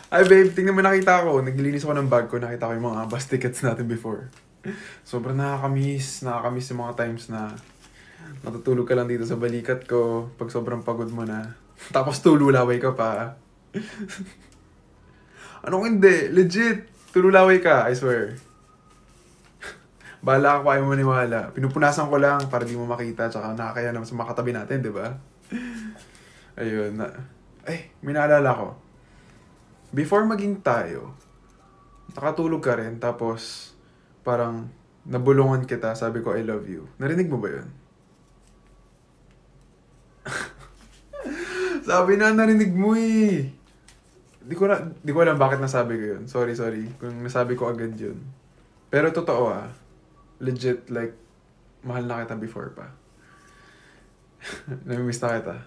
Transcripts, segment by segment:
Ay babe, tingnan mo nakita ko. Naglilinis ako ng bag ko. Nakita ko yung mga bus tickets natin before. Sobrang nakakamiss. Nakakamiss yung mga times na matutulog ka lang dito sa balikat ko pag sobrang pagod mo na. Tapos tululaway ka pa. Ano kung hindi? Legit. Tululaway ka, I swear. Bahala ka kung ayaw mo maniwala. Pinupunasan ko lang para di mo makita. Tsaka nakakaya naman sa mga katabi natin, di ba? Ayun. Ay, may naalala ko. Before maging tayo, nakatulog ka rin, tapos parang nabulungan kita, sabi ko I love you. Narinig mo ba yun? Sabi na, narinig mo eh. Di ko alam bakit nasabi ko yun. Sorry, sorry. Kung nasabi ko agad yun. Pero totoo ah. Legit, like, mahal na kita before pa. Namimiss na kita.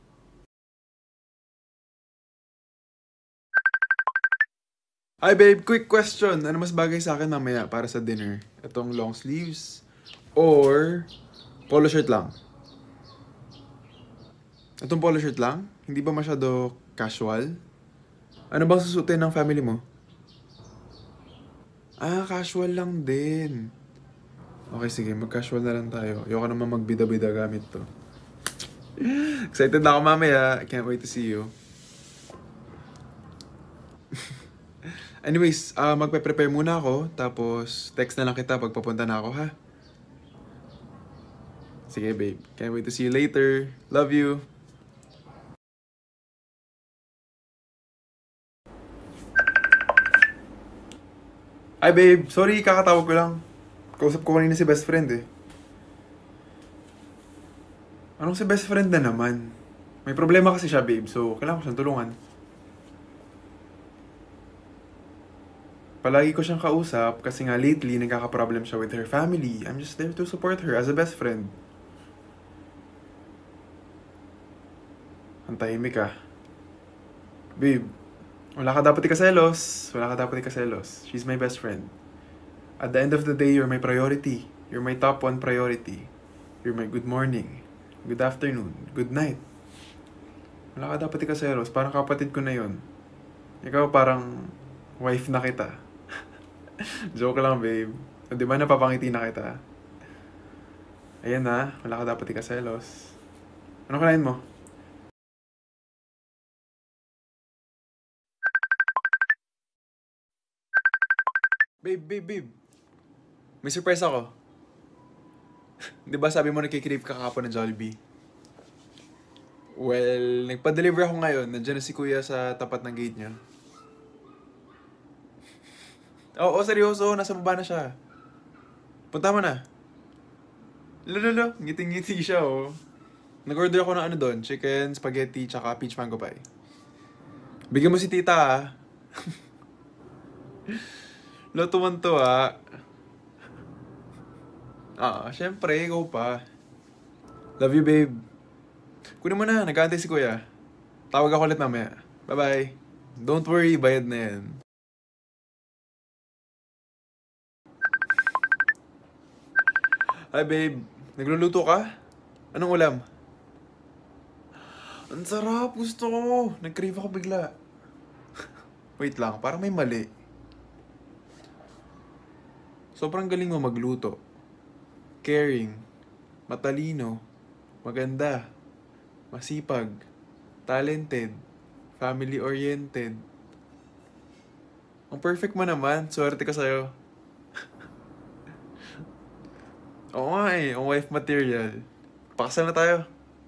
Hi babe, quick question. Ano mas bagay sa akin mamaya para sa dinner? Itong long sleeves or polo shirt lang? Itong polo shirt lang? Hindi ba masyado casual? Ano bang susutin ng family mo? Ah, casual lang din. Okay, sige. Mag-casual na lang tayo. Ayoko naman magbida-bida gamit to. Excited na ako mamaya. I can't wait to see you. Anyways, magpe-prepare muna ako. Tapos, text na lang kita pag papunta na ako, ha? Sige, babe. Can't wait to see you later. Love you. Ay, babe. Sorry, kakatawag ko lang. Kausap ko kanina si best friend eh. Anong si best friend na naman? May problema kasi siya, babe. So, kailangan ko siyang tulungan. Palagi ko siyang kausap kasi nga lately nagkaka-problem siya with her family. I'm just there to support her as a best friend. Ang tahimik ka. Babe, wala ka dapat ikaselos. Wala ka dapat ikaselos. She's my best friend. At the end of the day, you're my priority. You're my top one priority. You're my good morning, good afternoon, good night. Wala ka dapat ikaselos. Parang kapatid ko na yon. Ikaw parang wife na kita. Joke lang, babe. O, di ba napapangiti na kita? Ayan na, wala ka dapat ikaselos. Ano kalain mo? Babe. May surprise ako. Di ba sabi mo nagkikrave ka kahapon ng Jollibee? Well, nagpa-deliver ako ngayon. Nandiyan na si kuya sa tapat ng gate niya. Oo, seryoso. Nasa baba na siya. Punta mo na. Lalo, ngiting-ngiti siya, oh. Nag-order ako ng ano doon, chicken, spaghetti, tsaka peach mango pie. Bigyan mo si tita, ah. Lutuan to, ah. Syempre, ikaw pa. Love you, babe. Kunin mo na, nag-aantay si kuya. Tawag ako ulit mamaya. Bye-bye. Don't worry, bayad na yan. Hi, babe. Nagluluto ka? Anong ulam? Ang sarap, gusto ko. Nag-crave ako bigla. Wait lang, parang may mali. Sobrang galing mo magluto. Caring, matalino, maganda, masipag, talented, family-oriented. Ang perfect mo naman, swerte ka sa'yo. Oo nga eh, ang wife material. Pakasal na tayo.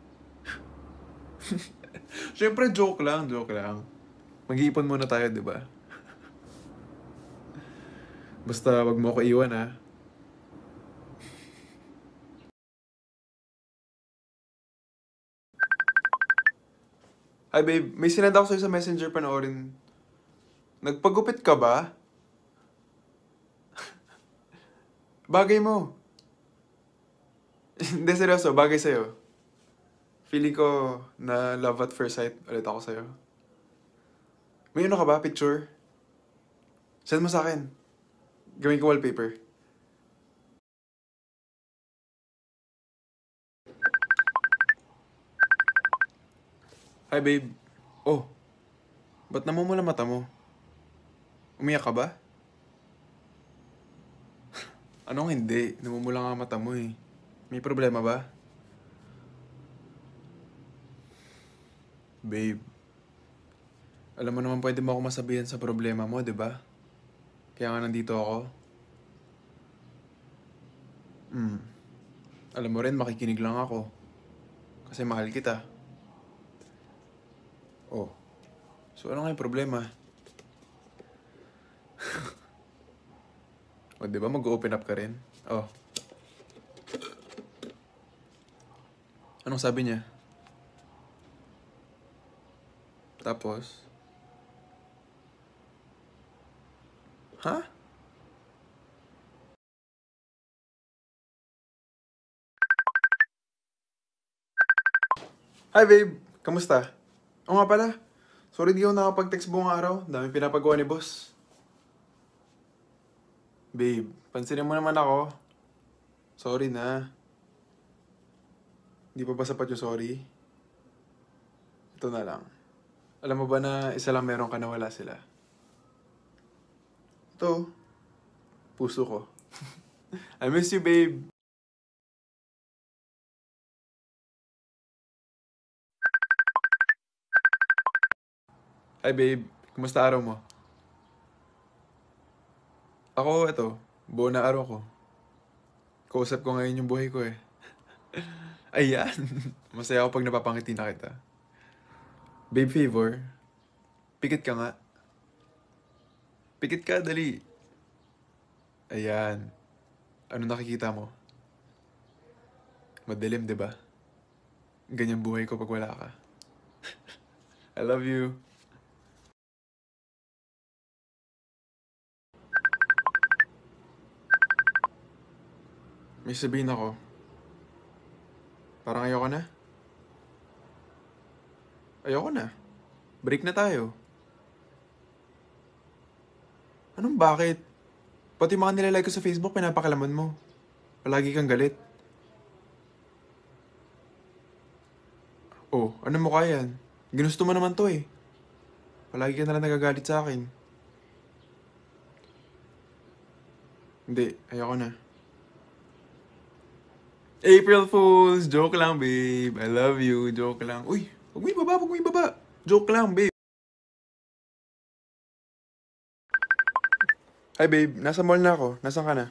Siyempre, joke lang. Mag-iipon muna tayo, di ba? Basta wag mo ako iwan, ha? Hi, babe. May sinend ako sa'yo sa messenger panoorin. Nagpagupit ka ba? Bagay mo. Hindi, seryoso. Bagay sa'yo. Feeling ko na love at first sight ulit ako sa'yo. May ano ka ba? Picture? Send mo sa akin. Gawin ko wallpaper. Hi, babe. Oh, ba't namumula mata mo? Umiyak ka ba? Anong hindi? Namumula nga mata mo eh. May problema ba? Babe, alam mo naman pwede mo ako masabihan sa problema mo, di ba? Kaya nga nandito ako. Hmm. Alam mo rin, makikinig lang ako. Kasi mahal kita. Oh. So ano nga yung problema? O di ba mag-open up ka rin? Oh. Anong sabi niya? Tapos? Ha? Hi babe! Kamusta? Oo nga pala. Sorry di ako nakapag-text buong araw. Dami pinapagawa ni boss. Babe, pansinin mo naman ako. Sorry na. Di pa ba sapat yung sorry? Ito na lang. Alam mo ba na isa lang meron ka na wala sila? Ito. Puso ko. I miss you, babe. Hi, babe. Kumusta araw mo? Ako, ito. Buo na araw ko. Kausap ko ngayon yung buhay ko eh. Ayan. Masaya ako pag napapangiti na kita. Babe, favor. Pikit ka nga. Pikit ka, dali. Ayan. Ano nakikita mo? Madilim, di ba? Ganyan buhay ko pag wala ka. I love you. May sabihin ako. Parang ayoko na. Ayoko na. Break na tayo. Anong bakit? Pati mga nilalike ko sa Facebook, pinapakalaman mo. Palagi kang galit. Oh, ano mo kaya yan? Ginusto mo naman to eh. Palagi ka nalang nagagalit sa akin. Hindi, ayoko na. April Fools! Joke lang, babe. I love you. Joke lang. Uy, huwag mo ibaba, huwag mo ibaba. Joke lang, babe. Hi, babe. Nasa mall na ako. Nasaan ka na?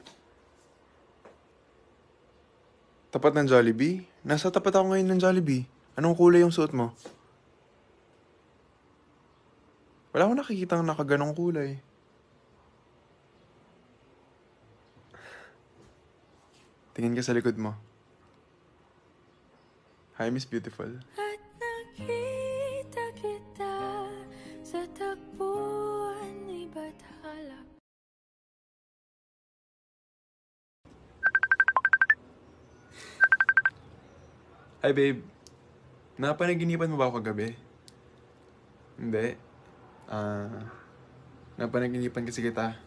Tapat ng Jollibee? Nasa tapat ako ngayon ng Jollibee. Anong kulay yung suot mo? Wala akong nakikita ng nakaganong kulay. Tingin ka sa likod mo. Hi, Miss Beautiful. At nakita kita sa takbuhan ni Bathala. Hi, babe. Napanaginipan mo ba ako kagabi? Hindi. Napanaginipan kasi kita.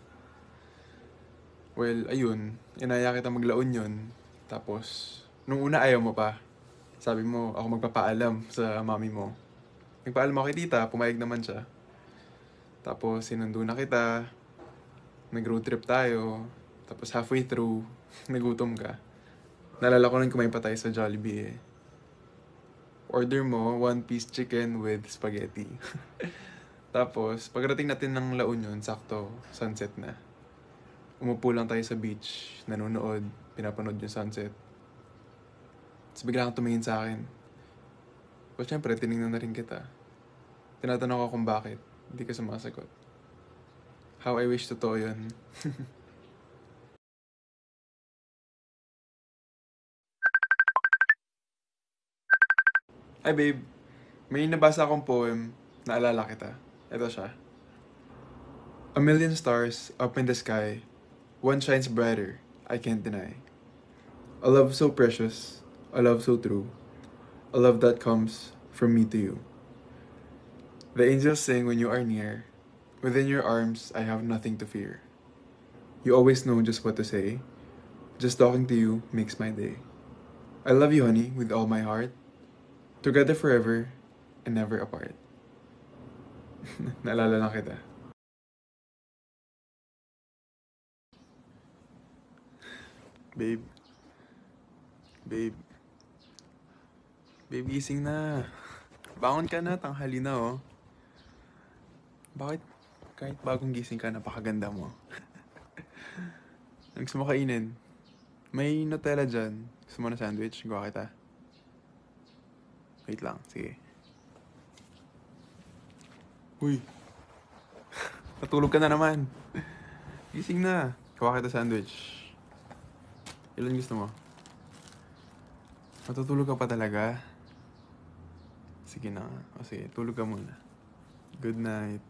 Well, ayun. Inaya kita maglaon yun. Tapos, nung una ayaw mo pa. Sabi mo, ako magpapaalam sa mami mo. Nagpaalam ako kay tita, pumayag naman siya. Tapos, sinundo na kita. Nag-road trip tayo. Tapos, halfway through, nagutom ka. Naalala ko nung kumain pa tayo sa Jollibee eh. Order mo, 1-piece chicken with spaghetti. Tapos, pagdating natin ng La Union, sakto, sunset na. Umupo lang tayo sa beach, nanonood, pinapanood yung sunset. Tapos bigla kang tumingin sa akin. Tapos syempre, tinignan na rin kita. Tinatanong ko kung bakit, hindi ka sumasagot. How I wish totoo yun. Ay babe, may nabasa akong poem, naalala kita. Ito siya. A million stars up in the sky, one shines brighter, I can't deny. A love so precious, a love so true, a love that comes from me to you. The angels sing when you are near, within your arms I have nothing to fear. You always know just what to say, just talking to you makes my day. I love you honey with all my heart, together forever and never apart. Naalala lang kita. Babe. Babe. Babe, gising na. Bangon ka na, tanghali na oh. Bakit kahit bagong gising ka, napakaganda mo? Ang gusto mo kainin? May Nutella dyan. Gusto mo na sandwich? Gawa kita. Wait lang, sige. Uy. Natulog ka na naman. Gising na. Gawa kita sandwich. Ilan gusto mo? Matutulog ka pa talaga? Sige na. O sige, tulog ka muna. Good night.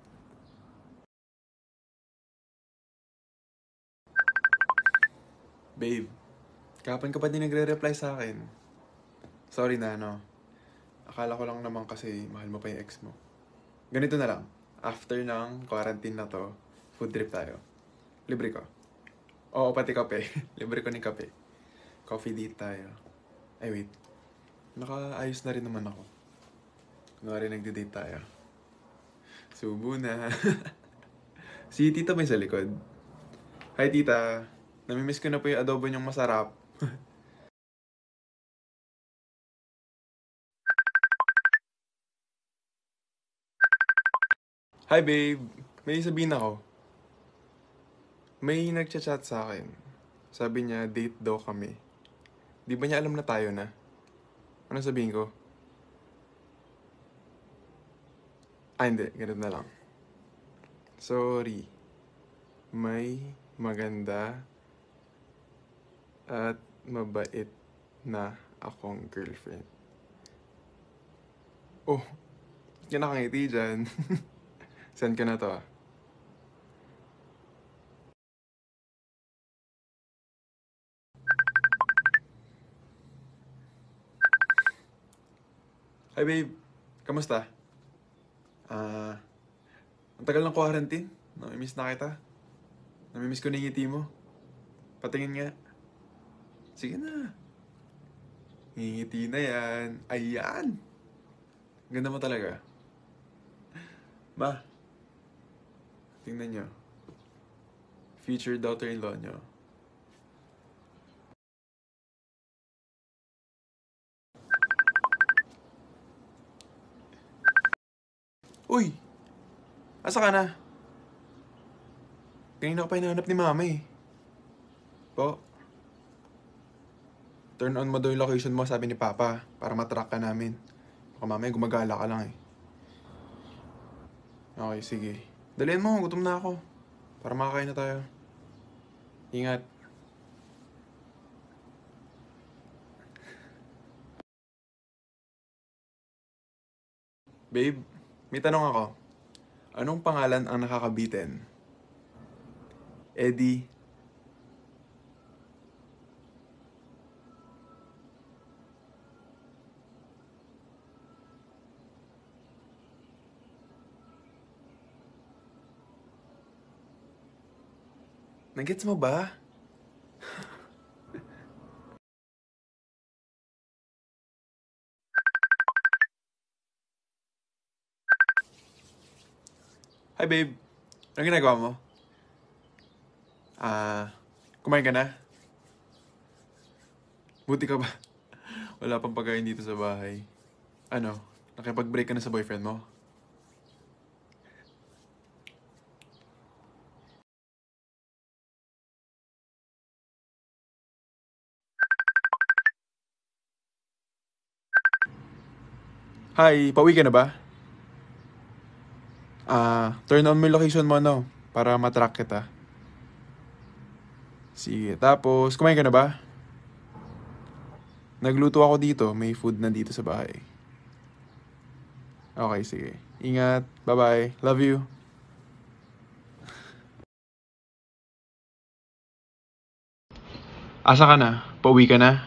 Babe, kahapon ka pa din nagre-reply sa akin. Sorry na, no? Akala ko lang naman kasi mahal mo pa yung ex mo. Ganito na lang. After ng quarantine na to, food trip tayo. Libre ko. Oo, pati kape. Libre ko ng kape. Coffee date tayo. Ay, wait. Nakaayos na rin naman ako. Kunwari nagde-date tayo. Subo na. Si tita may sa likod. Hi, tita. Namimiss ko na po yung adobo niyong masarap. Hi, babe. May sabihin ako. May nagchat-chat sa akin. Sabi niya, date daw kami. Di ba niya alam na tayo na? Ano sabihin ko? Hindi. Ganun na lang. Sorry. May maganda at mabait na akong girlfriend. Oh, yan nakangiti dyan. Send ka na to ah. Hi babe, kamusta? Ang tagal ng quarantine. Namimiss na kita. Namimiss ko na yung ngiti mo. Patingin nga. Sige na. Ngingiti na yan. Ayan! Ganda mo talaga. Ma, tingnan nyo. Future daughter-in-law nyo. Uy! Asa ka na? Kanina ka pa hinahanap ni mama eh. Po? Turn on mo daw yung location mo, sabi ni Papa, para matrack ka namin. Baka mamaya gumagala ka lang eh. Okay, sige. Dalihan mo, gutom na ako. Para makakain na tayo. Ingat. Babe, may tanong ako. Anong pangalan ang nakakabitin? Eddie. Nagets mo ba? Hi babe. Anong ginagawa mo? Kumain ka na? Buti ka ba? Wala pang pagkain dito sa bahay. Ano? Nakipag-break ka na sa boyfriend mo? Hi, pauwi ka na ba? Turn on mo yung location mo, no? Para matrack kita. Sige, tapos, kumain ka na ba? Nagluto ako dito, may food na dito sa bahay. Okay, sige. Ingat, bye-bye, love you. Asa ka na? Pauwi ka na?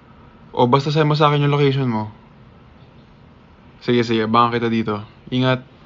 O basta send mo sa akin yung location mo. Sige, sige, abangan kita dito. Ingat.